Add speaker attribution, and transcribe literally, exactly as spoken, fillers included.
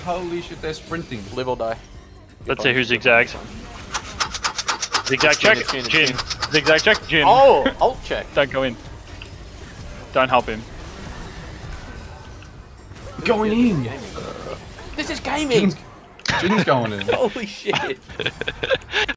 Speaker 1: Holy shit, they're sprinting.
Speaker 2: Live or die.
Speaker 3: Let's see who zigzags. Zigzag check.
Speaker 2: It's Jin, it's
Speaker 3: Jin.
Speaker 2: Jin.
Speaker 3: Zigzag check. Jin.
Speaker 2: Oh, ult check.
Speaker 3: Don't go in. Don't help him.
Speaker 1: Going in.
Speaker 2: This is gaming.
Speaker 1: Jin's, Jin's going in.
Speaker 2: Holy shit.